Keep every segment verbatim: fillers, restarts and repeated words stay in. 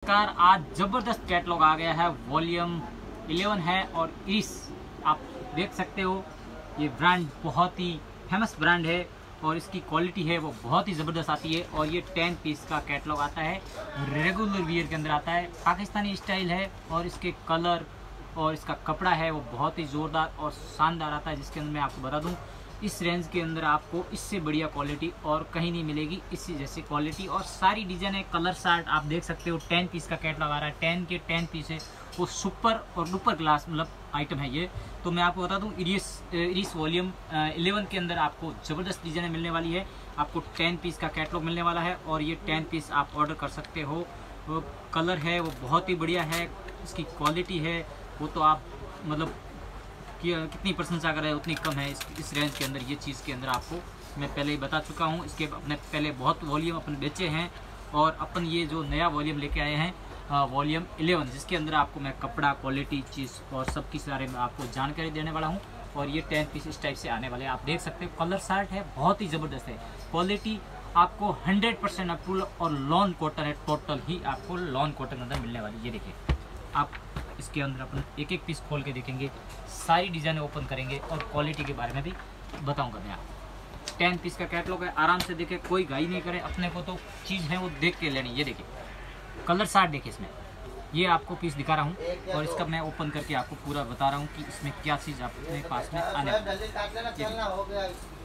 नमस्कार। आज ज़बरदस्त कैटलॉग आ गया है, वॉल्यूम इलेवन है और इस आप देख सकते हो ये ब्रांड बहुत ही फेमस ब्रांड है और इसकी क्वालिटी है वो बहुत ही ज़बरदस्त आती है। और ये टेन पीस का कैटलॉग आता है, रेगुलर वियर के अंदर आता है, पाकिस्तानी स्टाइल है और इसके कलर और इसका कपड़ा है वो बहुत ही ज़ोरदार और शानदार आता है, जिसके अंदर मैं आपको बता दूं इस रेंज के अंदर आपको इससे बढ़िया क्वालिटी और कहीं नहीं मिलेगी, इसी जैसी क्वालिटी और सारी डिज़ाइन है। कलर चार्ट आप देख सकते हो, टेन पीस का कैटलॉग आ रहा है, टेन के टेन पीस है, वो सुपर और डुपर क्लास मतलब आइटम है ये। तो मैं आपको बता दूं इरिस इरिस वॉल्यूम इलेवन के अंदर आपको ज़बरदस्त डिज़ाइन मिलने वाली है, आपको टेन पीस का कैटलॉग मिलने वाला है और ये टेन पीस आप ऑर्डर कर सकते हो। वो कलर है वो बहुत ही बढ़िया है, इसकी क्वालिटी है वो तो आप मतलब कि कितनी प्रशंसा करें उतनी कम है। इस इस रेंज के अंदर ये चीज़ के अंदर आपको मैं पहले ही बता चुका हूँ। इसके अपने पहले बहुत वॉल्यूम अपन बेचे हैं और अपन ये जो नया वॉल्यूम लेके आए हैं वॉल्यूम इलेवन, जिसके अंदर आपको मैं कपड़ा क्वालिटी चीज़ और सब के बारे में आपको जानकारी देने वाला हूँ। और ये टेन पीस इस टाइप से आने वाले हैं, आप देख सकते हो। कलर चार्ट है बहुत ही ज़बरदस्त है, क्वालिटी आपको हंड्रेड परसेंट अप्रूवल और लॉन कॉटन है, टोटल ही आपको लॉन कॉटन के अंदर मिलने वाली। ये देखिए आप इसके अंदर अपन एक एक पीस खोल के देखेंगे, सारी डिज़ाइन ओपन करेंगे और क्वालिटी के बारे में भी बताऊंगा मैं आपको। टेन पीस का कैटलॉग है, आराम से देखें, कोई गाई नहीं करे, अपने को तो चीज़ है वो देख के लेनी। ये देखिए कलर चार्ट देखिए, इसमें ये आपको पीस दिखा रहा हूँ और इसका मैं ओपन करके आपको पूरा बता रहा हूँ कि इसमें क्या चीज़ अपने पास में आने वाली है।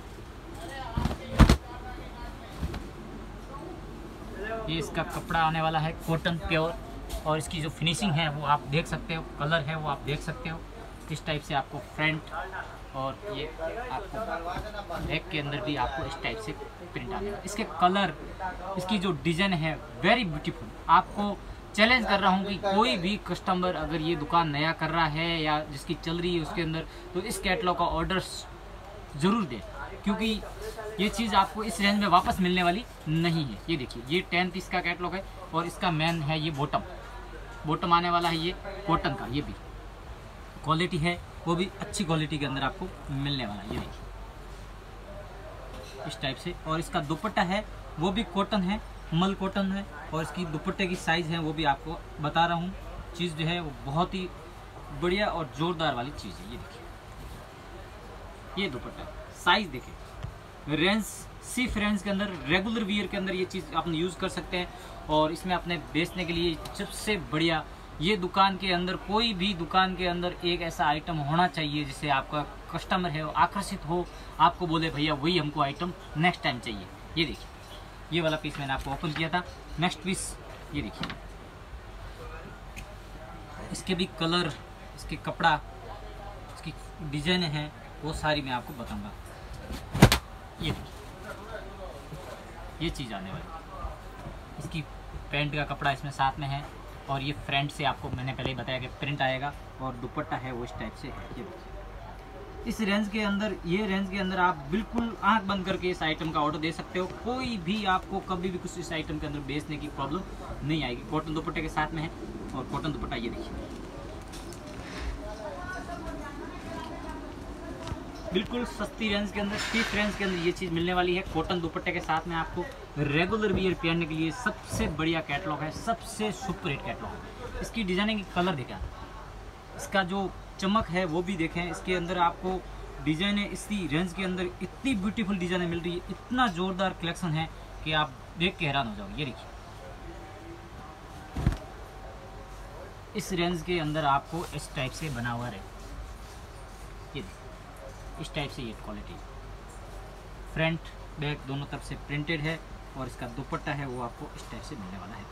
ये इसका कपड़ा आने वाला है कॉटन प्योर और इसकी जो फिनिशिंग है वो आप देख सकते हो, कलर है वो आप देख सकते हो। इस टाइप से आपको फ्रंट और ये आपको बैक के अंदर भी आपको इस टाइप से प्रिंट आने वाला। इसके कलर, इसकी जो डिज़ाइन है वेरी ब्यूटीफुल। आपको चैलेंज कर रहा हूँ कि कोई भी कस्टमर अगर ये दुकान नया कर रहा है या जिसकी चल रही है उसके अंदर, तो इस कैटलॉग का ऑर्डर ज़रूर दें, क्योंकि ये चीज़ आपको इस रेंज में वापस मिलने वाली नहीं है। ये देखिए ये टेन पीस का कैटलॉग है और इसका मेन है ये बॉटम बॉटम आने वाला है, ये कॉटन का, ये भी क्वालिटी है वो भी अच्छी क्वालिटी के अंदर आपको मिलने वाला है। ये देखिए इस टाइप से। और इसका दुपट्टा है वो भी कॉटन है, मल कॉटन है और इसकी दुपट्टे की साइज़ है वो भी आपको बता रहा हूँ। चीज़ जो है वो बहुत ही बढ़िया और ज़ोरदार वाली चीज़ है। ये देखिए ये दुपट्टा साइज़ देखिए, रेंज सिर्फ रेंज के अंदर रेगुलर वियर के अंदर ये चीज़ आप यूज़ कर सकते हैं और इसमें अपने बेचने के लिए सबसे बढ़िया ये दुकान के अंदर, कोई भी दुकान के अंदर एक ऐसा आइटम होना चाहिए जिससे आपका कस्टमर है वो आकर्षित हो, आपको बोले भैया वही हमको आइटम नेक्स्ट टाइम चाहिए। ये देखिए ये वाला पीस मैंने आपको ओपन किया था, नेक्स्ट पीस ये देखिए, इसके भी कलर, इसके कपड़ा, इसकी डिजाइन है वो सारी मैं आपको बताऊंगा। ये ये चीज़ आने वाली, इसकी पैंट का कपड़ा इसमें साथ में है और ये फ्रंट से आपको मैंने पहले ही बताया कि प्रिंट आएगा और दुपट्टा है वो इस टाइप से है। ये इस रेंज के अंदर, ये रेंज के अंदर आप बिल्कुल आंख बंद करके इस आइटम का ऑर्डर दे सकते हो, कोई भी आपको कभी भी कुछ इस आइटम के अंदर बेचने की प्रॉब्लम नहीं आएगी। कॉटन दुपट्टे के साथ में है और कॉटन दुपट्टा ये देखिए बिल्कुल सस्ती रेंज के अंदर, चीप रेंज के अंदर ये चीज़ मिलने वाली है। कॉटन दुपट्टे के साथ में आपको रेगुलर वियर पहनने के लिए सबसे बढ़िया कैटलॉग है, सबसे सुपर हिट कैटलॉग है। इसकी डिजाइनिंग की कलर देखें, इसका जो चमक है वो भी देखें, इसके अंदर आपको डिजाइन है इसी रेंज के अंदर इतनी ब्यूटीफुल डिजाइने मिल रही है, इतना जोरदार कलेक्शन है कि आप देख के हैरान हो जाओगे। ये देखिए इस रेंज के अंदर आपको इस टाइप से बना हुआ है, ये इस टाइप से ये क्वालिटी, फ्रंट बैक दोनों तरफ से प्रिंटेड है और इसका दुपट्टा है वो आपको इस टाइप से मिलने वाला है।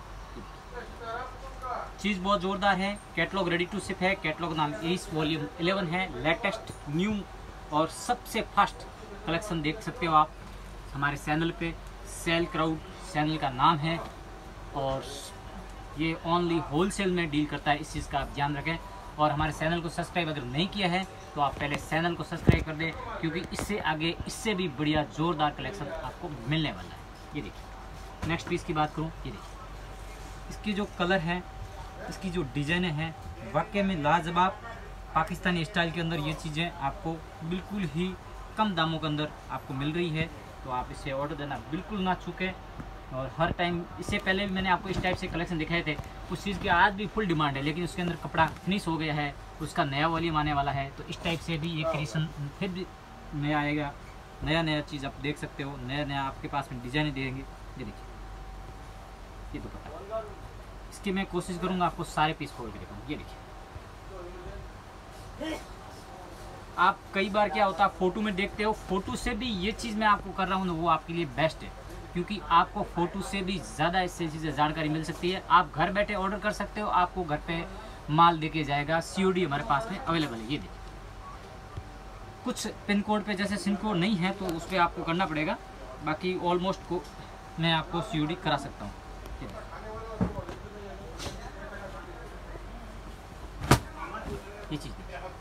चीज़ बहुत ज़ोरदार है। कैटलॉग रेडी टू शिप है, कैटलॉग नाम इस वॉल्यूम इलेवन है, लेटेस्ट न्यू और सबसे फास्ट कलेक्शन देख सकते हो आप हमारे चैनल पे। सेल क्राउड चैनल का नाम है और ये ओनली होलसेल में डील करता है, इस चीज़ का आप ध्यान रखें। और हमारे चैनल को सब्सक्राइब अगर नहीं किया है तो आप पहले चैनल को सब्सक्राइब कर दें, क्योंकि इससे आगे इससे भी बढ़िया ज़ोरदार कलेक्शन आपको मिलने वाला है। ये देखिए नेक्स्ट पीस की बात करूँ, ये देखिए इसकी जो कलर है, इसकी जो डिज़ाइने हैं वाकई में लाजवाब पाकिस्तानी स्टाइल के अंदर ये चीज़ें आपको बिल्कुल ही कम दामों के अंदर आपको मिल रही है। तो आप इसे ऑर्डर देना बिल्कुल ना चूकें। और हर टाइम, इससे पहले भी मैंने आपको इस टाइप से कलेक्शन दिखाए थे उस चीज़ की आज भी फुल डिमांड है, लेकिन उसके अंदर कपड़ा फिनिश हो गया है, उसका नया वॉल्यूम आने वाला है। तो इस टाइप से भी ये क्रिएशन फिर भी नया आएगा, नया नया चीज़ आप देख सकते हो, नया नया आपके पास में डिजाइन देंगे। ये देखिए, ये दुपट्टा, इसकी मैं कोशिश करूँगा आपको सारे पीस खोल के दिखाऊँ। ये देखिए, आप कई बार क्या होता है फ़ोटो में देखते हो, फ़ोटो से भी ये चीज़ मैं आपको कर रहा हूँ ना, वो आपके लिए बेस्ट है, क्योंकि आपको फ़ोटो से भी ज़्यादा इससे चीज़ें जानकारी मिल सकती है। आप घर बैठे ऑर्डर कर सकते हो, आपको घर पे माल देके जाएगा, सीओडी हमारे पास में अवेलेबल है। ये देखिए, कुछ पिन कोड पे जैसे सिम कोड नहीं है तो उस पर आपको करना पड़ेगा, बाकी ऑलमोस्ट को मैं आपको सीओडी करा सकता हूँ। ये चीज़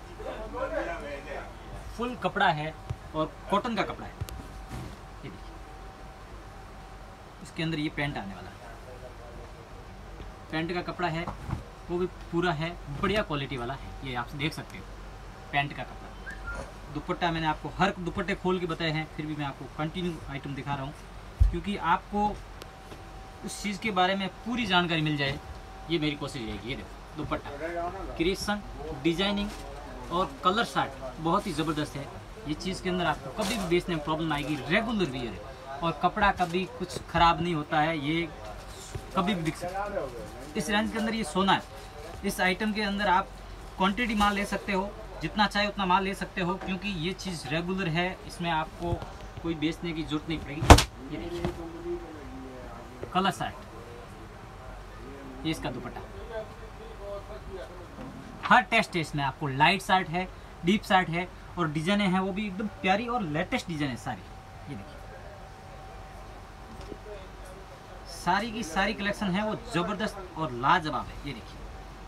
फुल कपड़ा है और कॉटन का कपड़ा है। ये देखिए, इसके अंदर ये पैंट आने वाला है, पैंट का कपड़ा है, वो भी पूरा है, बढ़िया क्वालिटी वाला है। ये आप देख सकते हो, पैंट का कपड़ा। दुपट्टा मैंने आपको हर दुपट्टे खोल के बताए हैं, फिर भी मैं आपको कंटिन्यू आइटम दिखा रहा हूँ, क्योंकि आपको उस चीज़ के बारे में पूरी जानकारी मिल जाए, ये मेरी कोशिश रहेगी। ये देखो दुपट्टा, क्रिएशन, डिजाइनिंग और कलर शार्ट बहुत ही ज़बरदस्त है। ये चीज़ के अंदर आपको कभी भी बेचने में प्रॉब्लम आएगी, रेगुलर वियर है और कपड़ा कभी कुछ ख़राब नहीं होता है, ये कभी भी बिक सकता है। इस रेंज के अंदर ये सोना है। इस आइटम के अंदर आप क्वांटिटी माल ले सकते हो, जितना चाहे उतना माल ले सकते हो, क्योंकि ये चीज़ रेगुलर है, इसमें आपको कोई बेचने की जरूरत नहीं पड़ेगी। ये देखिए, कलर शार्ट, ये इसका दुपट्टा, हर टेस्ट है इसमें। आपको लाइट शार्ट है, डीप शार्ट है और डिजाइने हैं वो भी एकदम प्यारी और लेटेस्ट डिजाइन है सारी। ये देखिए, सारी की सारी कलेक्शन है वो जबरदस्त और लाजवाब है। ये देखिए,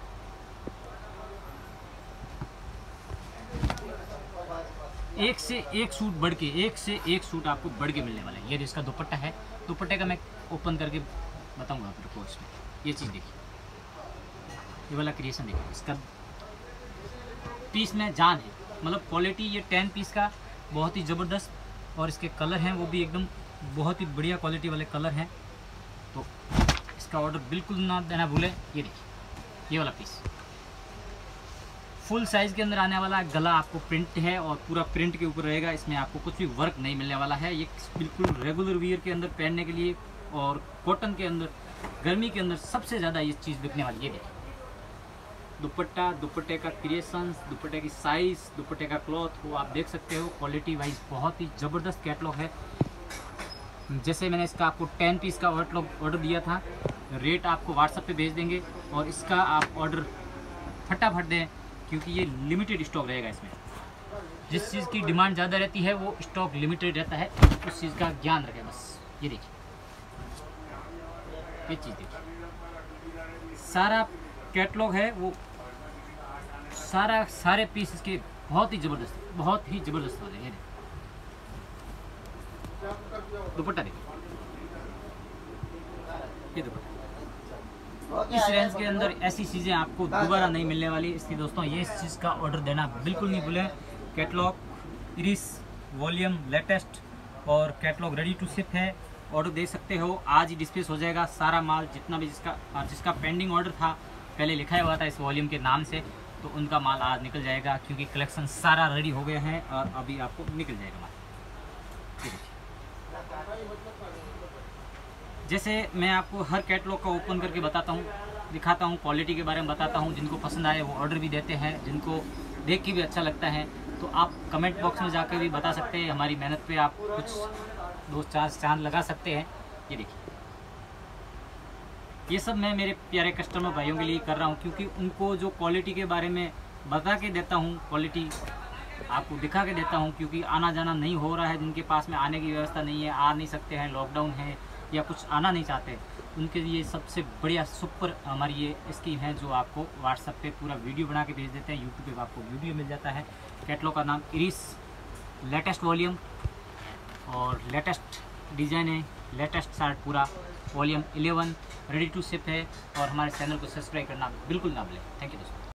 एक से एक सूट बढ़ के, एक से एक सूट आपको बढ़ के मिलने वाला है। ये इसका दुपट्टा है, दुपट्टे का मैं ओपन करके बताऊंगा आपको इसमें। ये चीज़ देखिए, ये वाला क्रिएशन देखिए, इसका पीस में जान है, मतलब क्वालिटी ये टेन पीस का बहुत ही ज़बरदस्त, और इसके कलर हैं वो भी एकदम बहुत ही बढ़िया क्वालिटी वाले कलर हैं। तो इसका ऑर्डर बिल्कुल ना देना भूलें। ये देखिए, ये वाला पीस फुल साइज़ के अंदर आने वाला है, गला आपको प्रिंट है और पूरा प्रिंट के ऊपर रहेगा, इसमें आपको कुछ भी वर्क नहीं मिलने वाला है। ये बिल्कुल रेगुलर वियर के अंदर पहनने के लिए और कॉटन के अंदर गर्मी के अंदर सबसे ज़्यादा ये चीज़ बिकने वाली है। ये देखिए, दुपट्टा, दुपट्टे का क्रिएशंस, दुपट्टे की साइज़, दुपट्टे का क्लॉथ वो आप देख सकते हो, क्वालिटी वाइज बहुत ही ज़बरदस्त कैटलॉग है। जैसे मैंने इसका आपको टेन पीस का ऑर्डर दिया था, रेट आपको व्हाट्सएप पे भेज देंगे और इसका आप ऑर्डर फटाफट दें, क्योंकि ये लिमिटेड स्टॉक रहेगा। इसमें जिस चीज़ की डिमांड ज़्यादा रहती है वो स्टॉक लिमिटेड रहता है, उस चीज़ का ज्ञान रखें बस। ये देखिए, ये चीज़ देखिए, सारा कैटलॉग है वो, सारा सारे पीस इसके बहुत ही ज़बरदस्त, बहुत ही ज़बरदस्त वाले। ये दुपट्टा देखिए, ये दुपट्टा इस रेंज के अंदर ऐसी चीज़ें आपको दोबारा नहीं मिलने वाली। इसलिए दोस्तों ये इस चीज़ का ऑर्डर देना बिल्कुल नहीं भूलें। कैटलॉग, इरिस, वॉल्यूम, लेटेस्ट और कैटलॉग रेडी टू शिप है, ऑर्डर दे सकते हो। आज ही डिस्पैच हो जाएगा सारा माल, जितना भी जिसका जिसका पेंडिंग ऑर्डर था, पहले लिखा हुआ था इस वॉल्यूम के नाम से, तो उनका माल आज निकल जाएगा, क्योंकि कलेक्शन सारा रेडी हो गया है और अभी आपको निकल जाएगा माल। जैसे मैं आपको हर कैटलॉग का ओपन करके बताता हूँ, दिखाता हूँ, क्वालिटी के बारे में बताता हूँ, जिनको पसंद आए वो ऑर्डर भी देते हैं, जिनको देख के भी अच्छा लगता है तो आप कमेंट बॉक्स में जाकर भी बता सकते हैं। हमारी मेहनत पे आप कुछ दो चार चांद लगा सकते हैं। ये देखिए, ये सब मैं मेरे प्यारे कस्टमर भाइयों के लिए कर रहा हूँ, क्योंकि उनको जो क्वालिटी के बारे में बता के देता हूँ, क्वालिटी आपको दिखा के देता हूँ, क्योंकि आना जाना नहीं हो रहा है, जिनके पास में आने की व्यवस्था नहीं है, आ नहीं सकते हैं, लॉकडाउन है या कुछ आना नहीं चाहते, उनके लिए सबसे बढ़िया सुपर हमारी ये स्कीम है, जो आपको व्हाट्सएप पे पूरा वीडियो बना के भेज देते हैं। यूट्यूब पे आपको वीडियो मिल जाता है। कैटलॉग का नाम इरिस, लेटेस्ट वॉल्यूम और लेटेस्ट डिज़ाइन है, लेटेस्ट शार्ट पूरा volume eleven ready to ship है। और हमारे चैनल को सब्सक्राइब करना बिल्कुल ना भूलें। थैंक यू दोस्तों।